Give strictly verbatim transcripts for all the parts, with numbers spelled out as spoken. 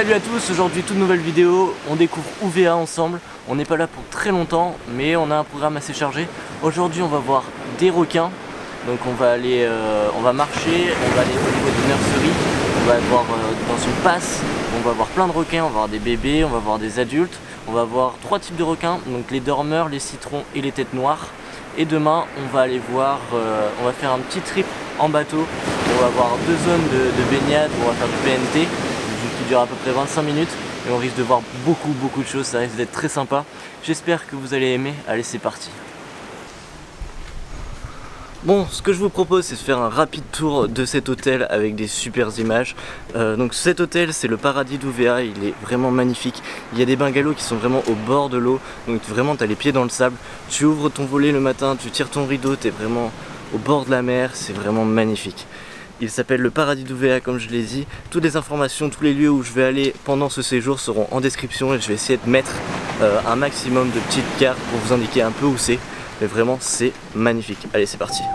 Salut à tous, aujourd'hui toute nouvelle vidéo, on découvre U V A ensemble. On n'est pas là pour très longtemps, mais on a un programme assez chargé. Aujourd'hui on va voir des requins, donc on va aller, euh, on va marcher, on va aller au niveau d'une nurserie, on va voir euh, dans une passe, on va voir plein de requins, on va voir des bébés, on va voir des adultes. On va voir trois types de requins, donc les dormeurs, les citrons et les têtes noires. Et demain on va aller voir, euh, on va faire un petit trip en bateau. On va voir deux zones de, de baignade, on va faire du P N T qui dure à peu près vingt-cinq minutes et on risque de voir beaucoup beaucoup de choses, ça risque d'être très sympa. J'espère que vous allez aimer, allez c'est parti. Bon, ce que je vous propose c'est de faire un rapide tour de cet hôtel avec des super images. Euh, donc cet hôtel c'est le paradis d'U V A, il est vraiment magnifique. Il y a des bungalows qui sont vraiment au bord de l'eau, donc vraiment tu as les pieds dans le sable. Tu ouvres ton volet le matin, tu tires ton rideau, tu es vraiment au bord de la mer, c'est vraiment magnifique. Il s'appelle le paradis d'U V A comme je l'ai dit. Toutes les informations, tous les lieux où je vais aller pendant ce séjour seront en description et je vais essayer de mettre euh, un maximum de petites cartes pour vous indiquer un peu où c'est. Mais vraiment c'est magnifique. Allez c'est parti.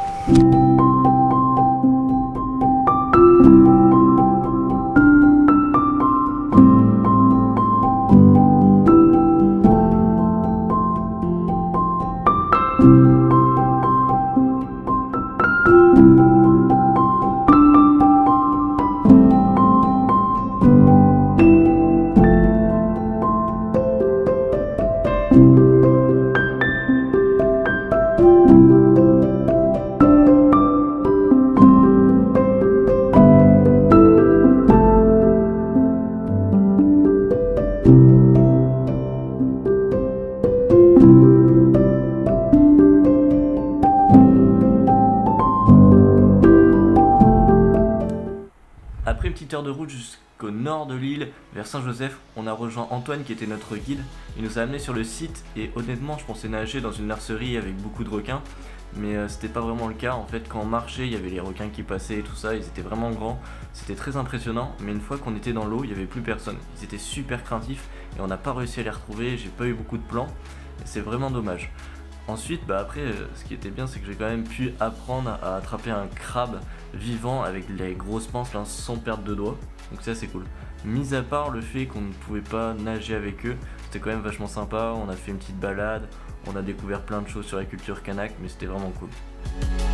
Après une petite heure de route jusqu'au nord de l'île, vers Saint-Joseph, on a rejoint Antoine qui était notre guide. Il nous a amené sur le site et honnêtement je pensais nager dans une nurserie avec beaucoup de requins. Mais euh, c'était pas vraiment le cas, en fait quand on marchait il y avait les requins qui passaient et tout ça, ils étaient vraiment grands. C'était très impressionnant, mais une fois qu'on était dans l'eau il n'y avait plus personne. Ils étaient super craintifs et on n'a pas réussi à les retrouver, j'ai pas eu beaucoup de plans. C'est vraiment dommage. Ensuite, bah après, euh, ce qui était bien, c'est que j'ai quand même pu apprendre à attraper un crabe vivant avec les grosses pinces là, sans perdre de doigts. Donc ça c'est cool. Mis à part le fait qu'on ne pouvait pas nager avec eux, c'était quand même vachement sympa. On a fait une petite balade, on a découvert plein de choses sur la culture kanak, mais c'était vraiment cool.